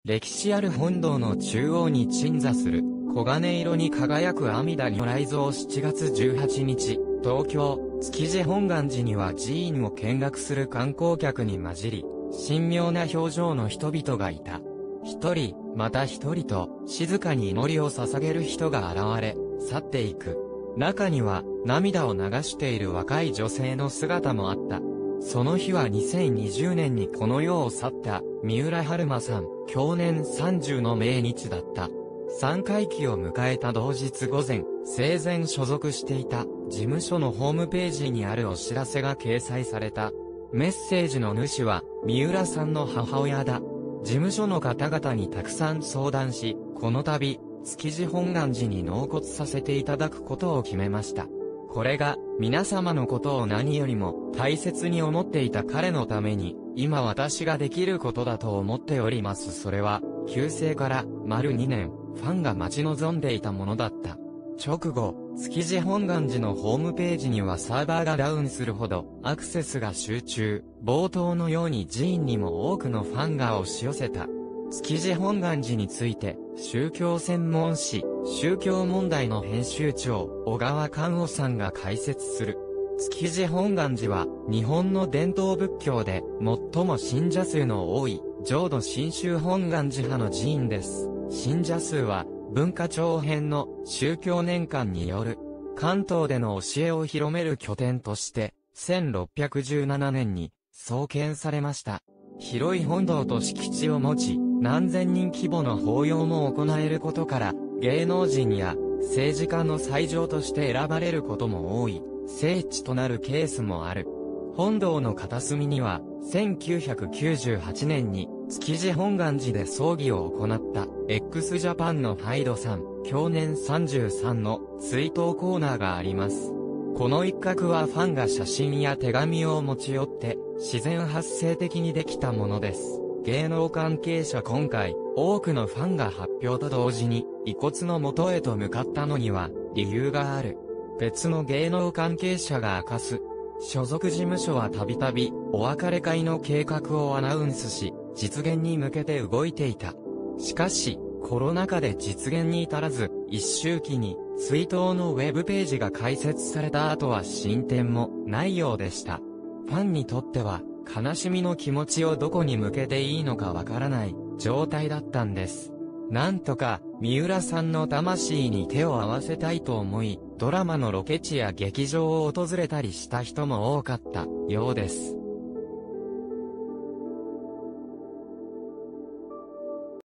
歴史ある本堂の中央に鎮座する、黄金色に輝く阿弥陀如来像7月18日、東京、築地本願寺には寺院を見学する観光客に混じり、神妙な表情の人々がいた。一人、また一人と、静かに祈りを捧げる人が現れ、去っていく。中には、涙を流している若い女性の姿もあった。その日は2020年にこの世を去った、三浦春馬さん、享年30の命日だった。三回忌を迎えた同日午前、生前所属していた、事務所のホームページにあるお知らせが掲載された。メッセージの主は、三浦さんの母親だ。事務所の方々にたくさん相談し、この度、築地本願寺に納骨させていただくことを決めました。これが、皆様のことを何よりも大切に思っていた彼のために、今私ができることだと思っております。それは、急逝から丸2年、ファンが待ち望んでいたものだった。直後、築地本願寺のホームページにはサーバーがダウンするほどアクセスが集中、冒頭のように寺院にも多くのファンが押し寄せた。築地本願寺について、宗教専門誌、宗教問題の編集長、小川寛夫さんが解説する。築地本願寺は、日本の伝統仏教で、最も信者数の多い、浄土真宗本願寺派の寺院です。信者数は、文化庁編の宗教年間による、関東での教えを広める拠点として、1617年に創建されました。広い本堂と敷地を持ち、何千人規模の法要も行えることから、芸能人や政治家の斎場として選ばれることも多い、聖地となるケースもある。本堂の片隅には、1998年に築地本願寺で葬儀を行った x ジャパンのハイドさん、享年33の追悼コーナーがあります。この一角はファンが写真や手紙を持ち寄って自然発生的にできたものです。芸能関係者今回、多くのファンが発表と同時に遺骨の元へと向かったのには理由がある。別の芸能関係者が明かす。所属事務所はたびたびお別れ会の計画をアナウンスし、実現に向けて動いていた。しかし、コロナ禍で実現に至らず、一周期に追悼のウェブページが開設された後は進展もないようでした。ファンにとっては、悲しみの気持ちをどこに向けていいのかわからない状態だったんです。なんとか、三浦さんの魂に手を合わせたいと思い、ドラマのロケ地や劇場を訪れたりした人も多かったようです。